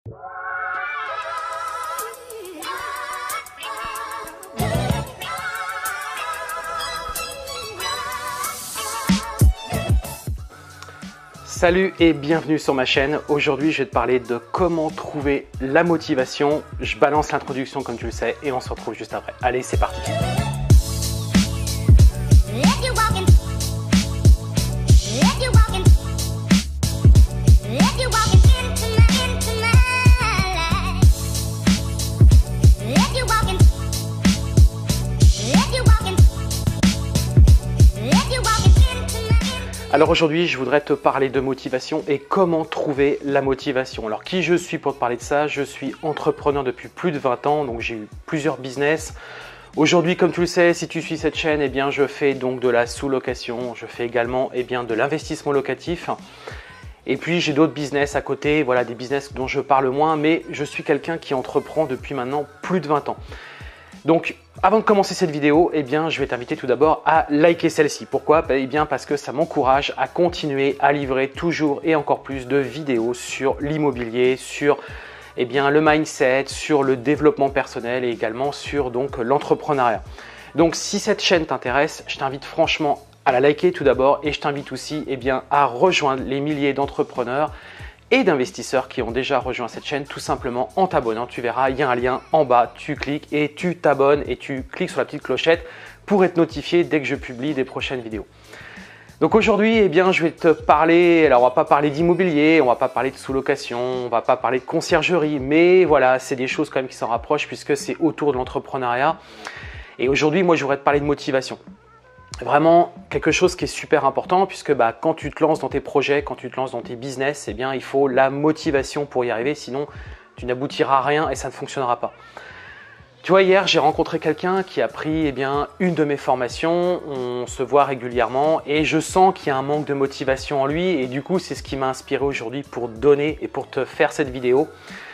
Salut et bienvenue sur ma chaîne. Aujourd'hui, je vais te parler de comment trouver la motivation. Je balance l'introduction comme tu le sais et on se retrouve juste après. Allez, c'est parti. Alors aujourd'hui, je voudrais te parler de motivation et comment trouver la motivation. Alors qui je suis pour te parler de ça? Je suis entrepreneur depuis plus de 20 ans, donc j'ai eu plusieurs business. Aujourd'hui, comme tu le sais, si tu suis cette chaîne, eh bien, je fais donc de la sous-location. Je fais également de l'investissement locatif. Et puis j'ai d'autres business à côté, voilà, des business dont je parle moins, mais je suis quelqu'un qui entreprend depuis maintenant plus de 20 ans. Donc, avant de commencer cette vidéo, eh bien, je vais t'inviter tout d'abord à liker celle-ci. Pourquoi? Eh bien, parce que ça m'encourage à continuer à livrer toujours et encore plus de vidéos sur l'immobilier, sur le mindset, sur le développement personnel et également sur l'entrepreneuriat. Donc, si cette chaîne t'intéresse, je t'invite franchement à la liker tout d'abord et je t'invite aussi à rejoindre les milliers d'entrepreneurs et d'investisseurs qui ont déjà rejoint cette chaîne tout simplement en t'abonnant. Tu verras, il y a un lien en bas, tu cliques et tu t'abonnes et tu cliques sur la petite clochette pour être notifié dès que je publie des prochaines vidéos. Donc aujourd'hui, eh bien, je vais te parler, alors on va pas parler d'immobilier, on va pas parler de sous-location, on va pas parler de conciergerie, mais voilà, c'est des choses quand même qui s'en rapprochent puisque c'est autour de l'entrepreneuriat. Et aujourd'hui, moi, je voudrais te parler de motivation. Vraiment quelque chose qui est super important puisque quand tu te lances dans tes projets, quand tu te lances dans tes business, eh bien, il faut la motivation pour y arriver, sinon tu n'aboutiras à rien et ça ne fonctionnera pas. Tu vois, hier, j'ai rencontré quelqu'un qui a pris une de mes formations, on se voit régulièrement et je sens qu'il y a un manque de motivation en lui et du coup, c'est ce qui m'a inspiré aujourd'hui pour te donner et pour te faire cette vidéo.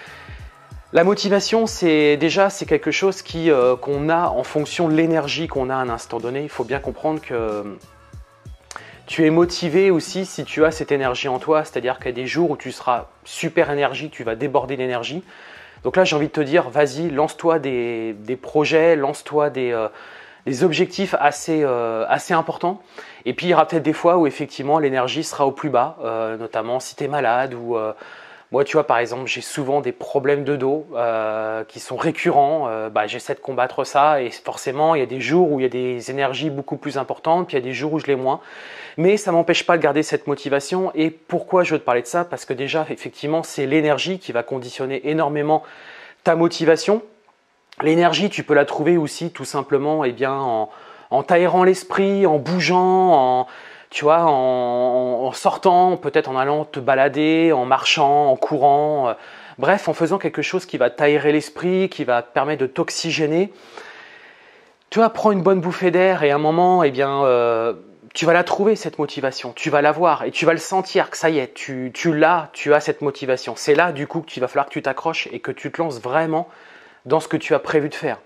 La motivation, c'est quelque chose qu'on a en fonction de l'énergie qu'on a à un instant donné. Il faut bien comprendre que tu es motivé aussi si tu as cette énergie en toi. C'est-à-dire qu'il y a des jours où tu seras super énergie, tu vas déborder d'énergie. Donc là, j'ai envie de te dire, vas-y, lance-toi des projets, lance-toi des objectifs assez importants. Et puis, il y aura peut-être des fois où effectivement l'énergie sera au plus bas, notamment si tu es malade ou… moi, tu vois, par exemple, j'ai souvent des problèmes de dos qui sont récurrents. J'essaie de combattre ça et forcément, il y a des jours où il y a des énergies beaucoup plus importantes, puis il y a des jours où je l'ai moins. Mais ça ne m'empêche pas de garder cette motivation. Et pourquoi je veux te parler de ça? Parce que déjà, effectivement, c'est l'énergie qui va conditionner énormément ta motivation. L'énergie, tu peux la trouver aussi tout simplement en t'aérant l'esprit, en bougeant, tu vois, en sortant, peut-être en allant te balader, en marchant, en courant, bref, en faisant quelque chose qui va t'aérer l'esprit, qui va te permettre de t'oxygéner. Tu vas prendre une bonne bouffée d'air et à un moment, tu vas la trouver cette motivation, tu vas la voir et tu vas le sentir que ça y est, tu as cette motivation. C'est là du coup qu'il va falloir que tu t'accroches et que tu te lances vraiment dans ce que tu as prévu de faire.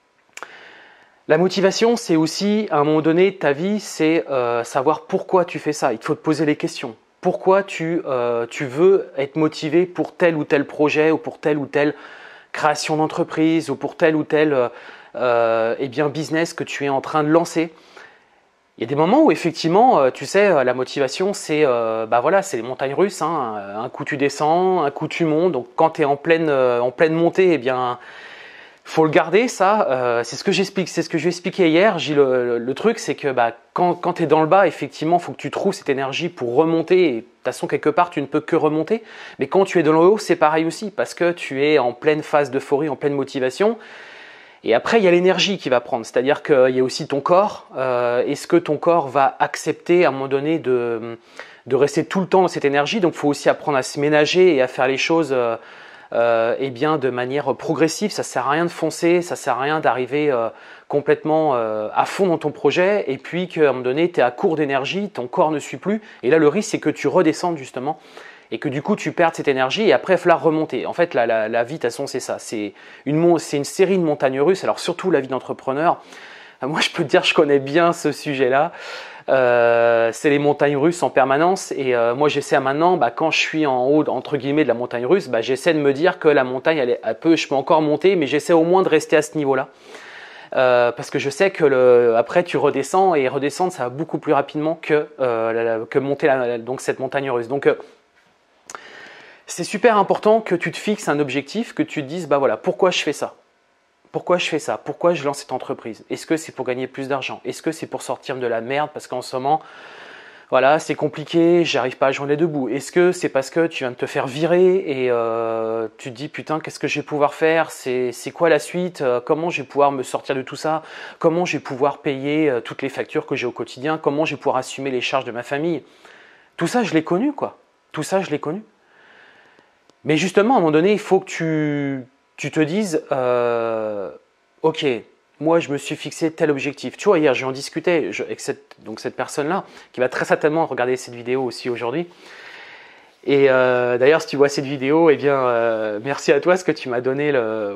La motivation, c'est aussi, à un moment donné de ta vie, c'est savoir pourquoi tu fais ça. Il faut te poser les questions. Pourquoi tu veux être motivé pour tel ou tel projet ou pour telle ou telle création d'entreprise ou pour tel ou tel business que tu es en train de lancer. Il y a des moments où effectivement, tu sais, la motivation, c'est c'est les montagnes russes. Hein. Un coup tu descends, un coup tu montes. Donc quand tu es en pleine montée, faut le garder, ça. C'est ce que j'explique, c'est ce que je vais expliquer hier. Le truc, c'est que quand tu es dans le bas, effectivement, il faut que tu trouves cette énergie pour remonter. Et de toute façon, quelque part, tu ne peux que remonter. Mais quand tu es dans le haut, c'est pareil aussi, parce que tu es en pleine phase d'euphorie, en pleine motivation. Et après, il y a l'énergie qui va prendre. C'est-à-dire qu'il y a aussi ton corps. Est-ce que ton corps va accepter à un moment donné de rester tout le temps dans cette énergie? Donc, il faut aussi apprendre à se ménager et à faire les choses de manière progressive. Ça sert à rien de foncer, ça sert à rien d'arriver complètement à fond dans ton projet et puis qu'à un moment donné tu es à court d'énergie, ton corps ne suit plus et là le risque c'est que tu redescendes justement et que du coup tu perds cette énergie et après il va falloir remonter. En fait la vie de toute façon c'est ça, c'est une série de montagnes russes, alors surtout la vie d'entrepreneur. Moi je peux te dire je connais bien ce sujet là. C'est les montagnes russes en permanence. Et moi, j'essaie maintenant, quand je suis en haut, entre guillemets, de la montagne russe, j'essaie de me dire que la montagne, je peux encore monter, mais j'essaie au moins de rester à ce niveau-là. Parce que je sais que après, tu redescends, et redescendre, ça va beaucoup plus rapidement que monter donc cette montagne russe. Donc, c'est super important que tu te fixes un objectif, que tu te dises, voilà, pourquoi je fais ça? Pourquoi je fais ça? Pourquoi je lance cette entreprise? Est-ce que c'est pour gagner plus d'argent? Est-ce que c'est pour sortir de la merde parce qu'en ce moment, voilà, c'est compliqué, j'arrive pas à joindre les deux bouts? Est-ce que c'est parce que tu viens de te faire virer et tu te dis putain, qu'est-ce que je vais pouvoir faire? C'est quoi la suite? Comment je vais pouvoir me sortir de tout ça? Comment je vais pouvoir payer toutes les factures que j'ai au quotidien? Comment je vais pouvoir assumer les charges de ma famille? Tout ça, je l'ai connu, quoi. Tout ça, je l'ai connu. Mais justement, à un moment donné, il faut que tu te dises, ok, moi je me suis fixé tel objectif. Tu vois, hier j'en discutais avec cette personne-là, qui va très certainement regarder cette vidéo aussi aujourd'hui. Et d'ailleurs, si tu vois cette vidéo, eh bien, merci à toi parce que tu m'as donné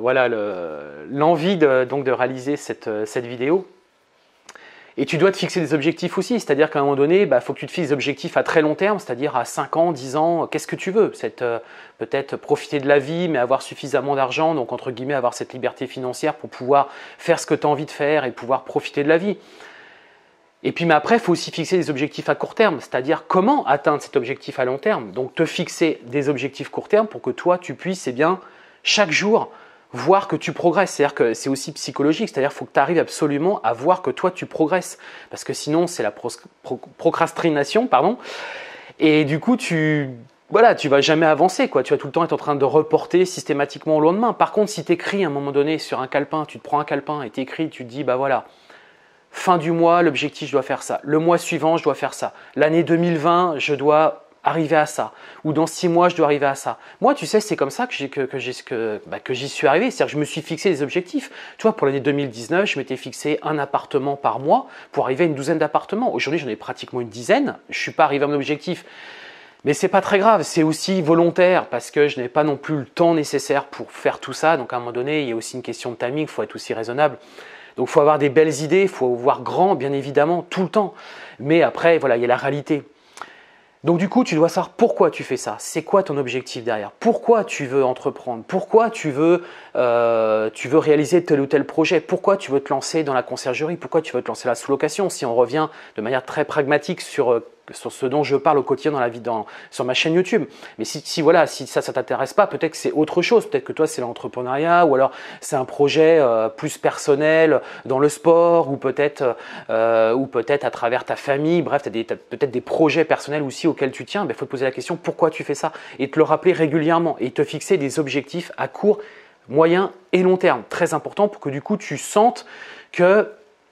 l'envie de réaliser cette vidéo. Et tu dois te fixer des objectifs aussi, c'est-à-dire qu'à un moment donné, faut que tu te fixes des objectifs à très long terme, c'est-à-dire à 5 ans, 10 ans, qu'est-ce que tu veux? Peut-être profiter de la vie, mais avoir suffisamment d'argent, donc entre guillemets avoir cette liberté financière pour pouvoir faire ce que tu as envie de faire et pouvoir profiter de la vie. Et puis mais après, il faut aussi fixer des objectifs à court terme, c'est-à-dire comment atteindre cet objectif à long terme. Donc te fixer des objectifs court terme pour que toi, tu puisses chaque jour voir que tu progresses. C'est-à-dire que c'est aussi psychologique, c'est-à-dire qu'il faut que tu arrives absolument à voir que toi tu progresses. Parce que sinon c'est la procrastination, pardon. Et du coup tu vas jamais avancer, quoi. Tu vas tout le temps être en train de reporter systématiquement au lendemain. Par contre, si tu écris à un moment donné sur un calepin, tu te prends un calepin et tu écris, tu te dis voilà, fin du mois, l'objectif je dois faire ça. Le mois suivant, je dois faire ça. L'année 2020, je dois arriver à ça, ou dans 6 mois je dois arriver à ça. Moi, tu sais, c'est comme ça que j'y suis arrivé, c'est-à-dire que je me suis fixé des objectifs. Tu vois, pour l'année 2019, je m'étais fixé un appartement par mois pour arriver à une douzaine d'appartements. Aujourd'hui, j'en ai pratiquement une dizaine, je ne suis pas arrivé à mon objectif. Mais c'est pas très grave, c'est aussi volontaire parce que je n'ai pas non plus le temps nécessaire pour faire tout ça. Donc à un moment donné, il y a aussi une question de timing, il faut être aussi raisonnable. Donc il faut avoir des belles idées, il faut voir grand, bien évidemment, tout le temps. Mais après, voilà, il y a la réalité. Donc du coup, tu dois savoir pourquoi tu fais ça. C'est quoi ton objectif derrière? Pourquoi tu veux entreprendre? Pourquoi tu veux réaliser tel ou tel projet? Pourquoi tu veux te lancer dans la conciergerie? Pourquoi tu veux te lancer dans la sous-location? Si on revient de manière très pragmatique sur ce dont je parle au quotidien dans la vie sur ma chaîne YouTube. Mais si ça t'intéresse pas, peut-être que c'est autre chose. Peut-être que toi, c'est l'entrepreneuriat ou alors c'est un projet plus personnel dans le sport ou peut-être à travers ta famille. Bref, tu as peut-être des projets personnels aussi auxquels tu tiens. Il faut te poser la question pourquoi tu fais ça et te le rappeler régulièrement et te fixer des objectifs à court, moyen et long terme. Très important pour que du coup, tu sentes que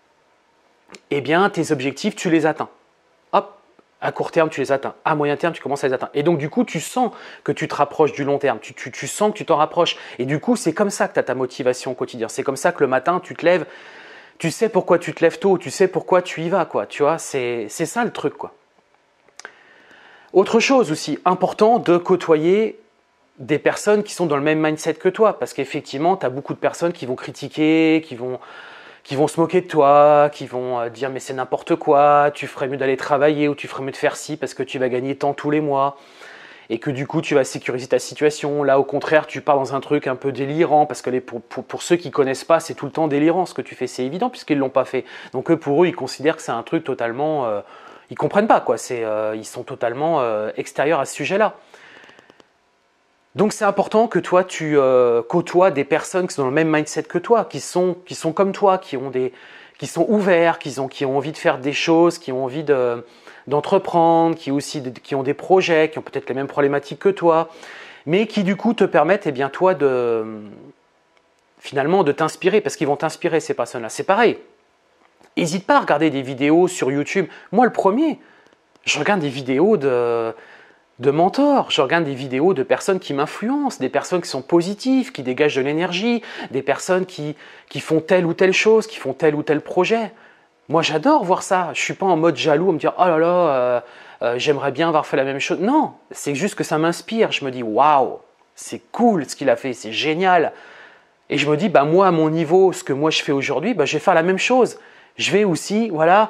tes objectifs, tu les atteins. Hop! À court terme, tu les atteins. À moyen terme, tu commences à les atteindre. Et donc, du coup, tu sens que tu te rapproches du long terme. Tu sens que tu t'en rapproches. Et du coup, c'est comme ça que tu as ta motivation au quotidien. C'est comme ça que le matin, tu te lèves. Tu sais pourquoi tu te lèves tôt. Tu sais pourquoi tu y vas, quoi. Tu vois, c'est ça le truc, quoi. Autre chose aussi, important de côtoyer des personnes qui sont dans le même mindset que toi. Parce qu'effectivement, tu as beaucoup de personnes qui vont critiquer, qui vont se moquer de toi, qui vont dire mais c'est n'importe quoi, tu ferais mieux d'aller travailler ou tu ferais mieux de faire ci parce que tu vas gagner tant tous les mois et que du coup tu vas sécuriser ta situation. Là au contraire tu pars dans un truc un peu délirant parce que pour ceux qui ne connaissent pas c'est tout le temps délirant ce que tu fais, c'est évident puisqu'ils ne l'ont pas fait. Donc pour eux ils considèrent que c'est un truc totalement, ils ne comprennent pas quoi, ils sont totalement extérieurs à ce sujet-là. Donc c'est important que toi tu côtoies des personnes qui sont dans le même mindset que toi, qui sont comme toi, qui sont ouverts, qui ont envie de faire des choses, qui ont envie d'entreprendre, qui ont des projets, qui ont peut-être les mêmes problématiques que toi, mais qui du coup te permettent toi finalement de t'inspirer, parce qu'ils vont t'inspirer ces personnes-là. C'est pareil. N'hésite pas à regarder des vidéos sur YouTube. Moi le premier, je regarde des vidéos de mentors, je regarde des vidéos de personnes qui m'influencent, des personnes qui sont positives, qui dégagent de l'énergie, des personnes qui font telle ou telle chose, qui font tel ou tel projet. Moi, j'adore voir ça. Je ne suis pas en mode jaloux, à me dire « Oh là là, j'aimerais bien avoir fait la même chose. » Non, c'est juste que ça m'inspire. Je me dis « Waouh, c'est cool ce qu'il a fait, c'est génial. » Et je me dis « Moi, à mon niveau, ce que moi je fais aujourd'hui, je vais faire la même chose. » Je vais aussi, voilà,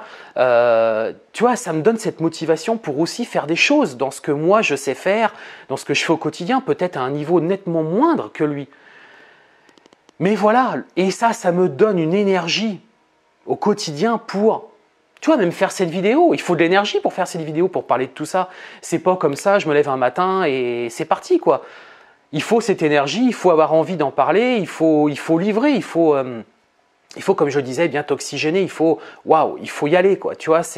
tu vois, ça me donne cette motivation pour aussi faire des choses dans ce que moi je sais faire, dans ce que je fais au quotidien, peut-être à un niveau nettement moindre que lui. Mais voilà, et ça me donne une énergie au quotidien pour, tu vois, même faire cette vidéo. Il faut de l'énergie pour faire cette vidéo, pour parler de tout ça. C'est pas comme ça, je me lève un matin et c'est parti, quoi. Il faut cette énergie, il faut avoir envie d'en parler, il faut livrer, il faut, comme je le disais, bien t'oxygéner, il faut y aller, quoi. Tu vois,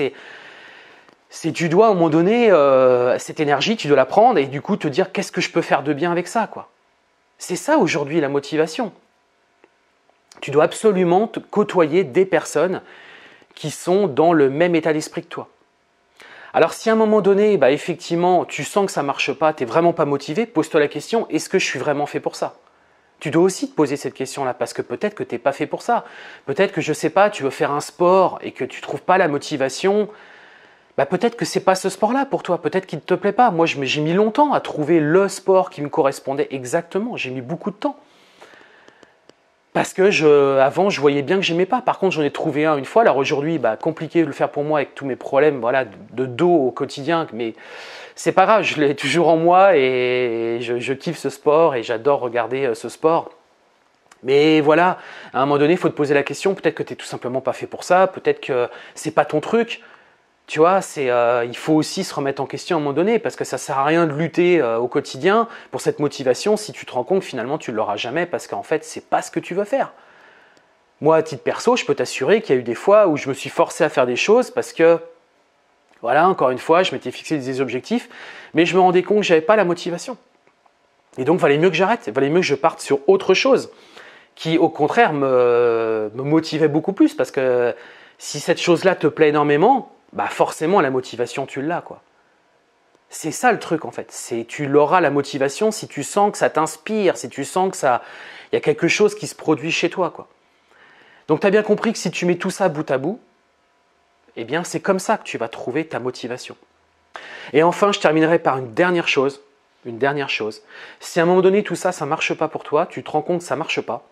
tu dois à un moment donné, cette énergie, tu dois la prendre et du coup te dire qu'est-ce que je peux faire de bien avec ça, quoi. C'est ça aujourd'hui la motivation. Tu dois absolument te côtoyer des personnes qui sont dans le même état d'esprit que toi. Alors si à un moment donné, effectivement, tu sens que ça ne marche pas, tu n'es vraiment pas motivé, pose-toi la question, est-ce que je suis vraiment fait pour ça? Tu dois aussi te poser cette question-là, parce que peut-être que tu n'es pas fait pour ça. Peut-être que, je ne sais pas, tu veux faire un sport et que tu ne trouves pas la motivation. Peut-être que ce n'est pas ce sport-là pour toi, peut-être qu'il ne te plaît pas. Moi, j'ai mis longtemps à trouver le sport qui me correspondait exactement, j'ai mis beaucoup de temps. Parce que avant, je voyais bien que j'aimais pas. Par contre, j'en ai trouvé un une fois. Alors aujourd'hui, compliqué de le faire pour moi avec tous mes problèmes, voilà, de dos au quotidien. Mais c'est pas grave, je l'ai toujours en moi et je kiffe ce sport et j'adore regarder ce sport. Mais voilà, à un moment donné, il faut te poser la question. Peut-être que tu n'es tout simplement pas fait pour ça. Peut-être que c'est pas ton truc. Tu vois, il faut aussi se remettre en question à un moment donné parce que ça ne sert à rien de lutter au quotidien pour cette motivation si tu te rends compte que finalement tu ne l'auras jamais parce qu'en fait, ce n'est pas ce que tu veux faire. Moi, à titre perso, je peux t'assurer qu'il y a eu des fois où je me suis forcé à faire des choses parce que, voilà, encore une fois, je m'étais fixé des objectifs, mais je me rendais compte que je n'avais pas la motivation. Et donc, il valait mieux que j'arrête, il valait mieux que je parte sur autre chose qui, au contraire, me motivait beaucoup plus parce que si cette chose-là te plaît énormément, forcément la motivation tu l'as, quoi. C'est ça le truc en fait, tu l'auras la motivation si tu sens que ça t'inspire, si tu sens que il y a quelque chose qui se produit chez toi, quoi. Donc tu as bien compris que si tu mets tout ça bout à bout, eh bien c'est comme ça que tu vas trouver ta motivation. Et enfin, je terminerai par une dernière chose. Si à un moment donné tout ça, ça marche pas pour toi, tu te rends compte que ça marche pas.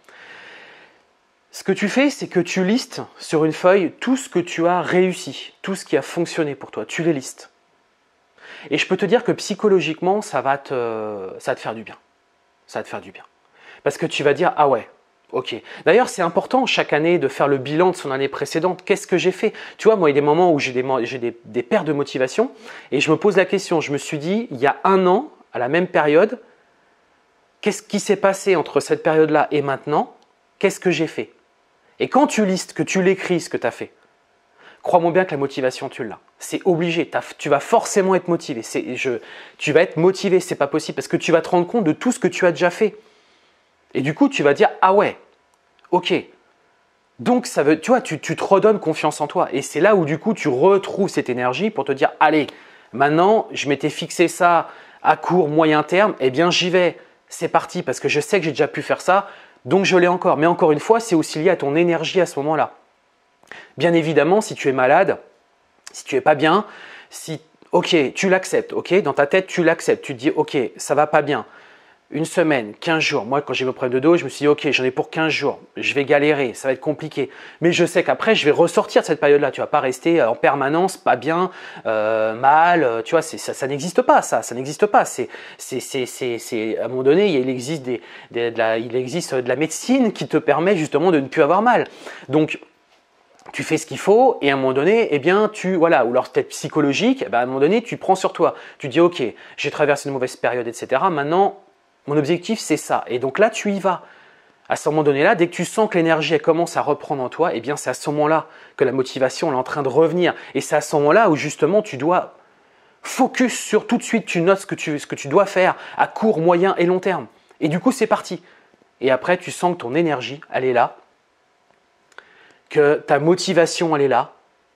Ce que tu fais, c'est que tu listes sur une feuille tout ce que tu as réussi, tout ce qui a fonctionné pour toi. Tu les listes. Et je peux te dire que psychologiquement, ça va te faire du bien. Ça va te faire du bien. Parce que tu vas dire, ah ouais, ok. D'ailleurs, c'est important chaque année de faire le bilan de son année précédente. Qu'est-ce que j'ai fait? Tu vois, moi, il y a des moments où j'ai des pertes de motivation et je me pose la question. Je me suis dit, il y a un an, à la même période, qu'est-ce qui s'est passé entre cette période-là et maintenant? Qu'est-ce que j'ai fait? Et quand tu listes, que tu l'écris ce que tu as fait, crois-moi bien que la motivation, tu l'as. C'est obligé, tu vas forcément être motivé. Tu vas être motivé, c'est pas possible, parce que tu vas te rendre compte de tout ce que tu as déjà fait. Et du coup, tu vas dire, ah ouais, ok. Donc, tu vois, tu te redonnes confiance en toi. Et c'est là où du coup, tu retrouves cette énergie pour te dire, allez, maintenant, je m'étais fixé ça à court, moyen terme, eh bien j'y vais, c'est parti, parce que je sais que j'ai déjà pu faire ça. Donc je l'ai encore. Mais encore une fois, c'est aussi lié à ton énergie à ce moment-là. Bien évidemment, si tu es malade, si tu n'es pas bien, ok, tu l'acceptes, ok, dans ta tête, tu l'acceptes. Tu te dis, ok, ça va pas bien. Une semaine, 15 jours. Moi, quand j'ai eu mon problème de dos, je me suis dit, ok, j'en ai pour 15 jours. Je vais galérer, ça va être compliqué. Mais je sais qu'après, je vais ressortir de cette période-là. Tu ne vas pas rester en permanence, pas bien, mal. Tu vois, ça n'existe pas, ça n'existe pas. À un moment donné, il existe de la médecine qui te permet justement de ne plus avoir mal. Donc, tu fais ce qu'il faut et à un moment donné, eh bien, ou alors peut-être psychologique, à un moment donné, tu prends sur toi. Tu dis, ok, j'ai traversé une mauvaise période, etc. Maintenant, mon objectif, c'est ça. Et donc là, tu y vas. À ce moment donné-là, dès que tu sens que l'énergie commence à reprendre en toi, eh bien, c'est à ce moment-là que la motivation est en train de revenir. Et c'est à ce moment-là où justement, tu dois focus sur tout de suite, tu notes ce que tu dois faire à court, moyen et long terme. Et du coup, c'est parti. Et après, tu sens que ton énergie, elle est là, que ta motivation, elle est là.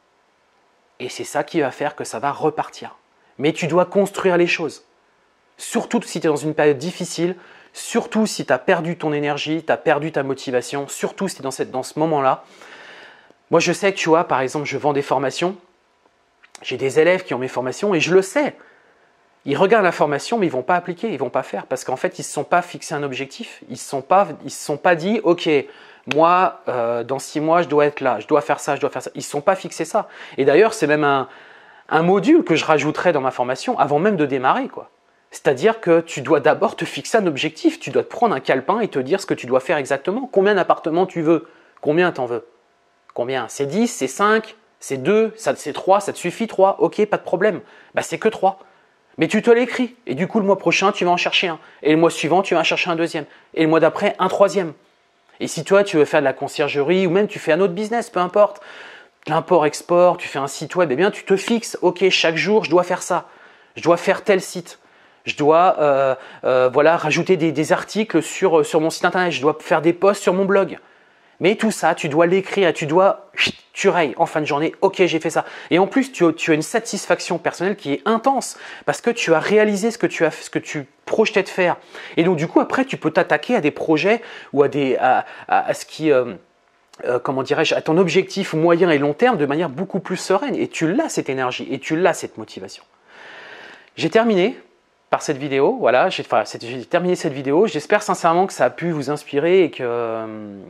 Et c'est ça qui va faire que ça va repartir. Mais tu dois construire les choses. Surtout si tu es dans une période difficile, surtout si tu as perdu ton énergie, tu as perdu ta motivation, surtout si tu es dans ce moment-là. Moi, je sais que, tu vois, par exemple, je vends des formations. J'ai des élèves qui ont mes formations et je le sais. Ils regardent la formation, mais ils ne vont pas appliquer, ils ne vont pas faire parce qu'en fait, ils ne se sont pas fixés un objectif. Ils ne se sont pas dit, ok, moi, dans 6 mois, je dois être là, je dois faire ça, je dois faire ça. Ils ne se sont pas fixés ça. Et d'ailleurs, c'est même un module que je rajouterai dans ma formation avant même de démarrer, quoi. C'est-à-dire que tu dois d'abord te fixer un objectif. Tu dois te prendre un calepin et te dire ce que tu dois faire exactement. Combien d'appartements tu veux? Combien t'en veux? Combien? C'est 10, c'est 5, c'est 2, c'est 3, ça te suffit 3? Ok, pas de problème. Bah, c'est que 3. Mais tu te l'écris. Et du coup, le mois prochain, tu vas en chercher un. Et le mois suivant, tu vas en chercher un deuxième. Et le mois d'après, un troisième. Et si toi, tu veux faire de la conciergerie ou même tu fais un autre business, peu importe, l'import-export, tu fais un site web, eh bien, tu te fixes. Ok, chaque jour, je dois faire ça. Je dois faire tel site. Je dois voilà, rajouter des articles sur mon site internet. Je dois faire des posts sur mon blog. Mais tout ça, tu dois l'écrire, tu rayes en fin de journée, ok, j'ai fait ça. Et en plus, tu as une satisfaction personnelle qui est intense parce que tu as réalisé ce que tu projetais de faire. Et donc, du coup, après, tu peux t'attaquer à des projets ou à ce qui, comment dirais-je, à ton objectif moyen et long terme de manière beaucoup plus sereine. Et tu l'as cette énergie et tu l'as cette motivation. J'ai terminé par cette vidéo. Voilà, j'ai terminé cette vidéo. J'espère sincèrement que ça a pu vous inspirer et que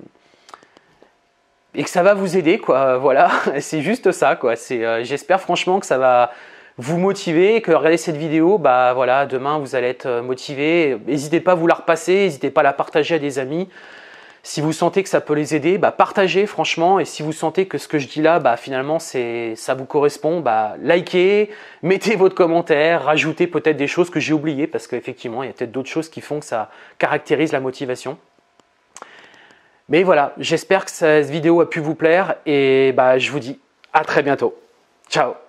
ça va vous aider, quoi. Voilà, c'est juste ça, quoi. J'espère franchement que ça va vous motiver, que regarder cette vidéo, bah voilà, demain vous allez être motivé. N'hésitez pas à vous la repasser, n'hésitez pas à la partager à des amis. Si vous sentez que ça peut les aider, bah partagez franchement. Et si vous sentez que ce que je dis là, bah finalement ça vous correspond, bah likez, mettez votre commentaire, rajoutez peut-être des choses que j'ai oubliées parce qu'effectivement il y a peut-être d'autres choses qui font que ça caractérise la motivation. Mais voilà, j'espère que cette vidéo a pu vous plaire et bah je vous dis à très bientôt. Ciao.